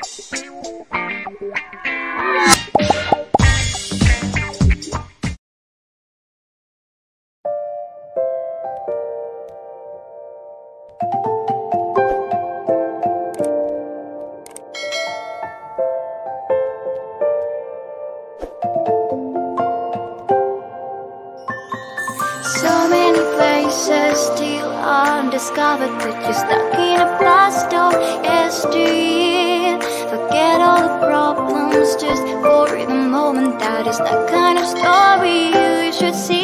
So many places still undiscovered, but you're stuck in a past of yesteryear. Forget all the problems just for the moment. That is the kind of story you should see.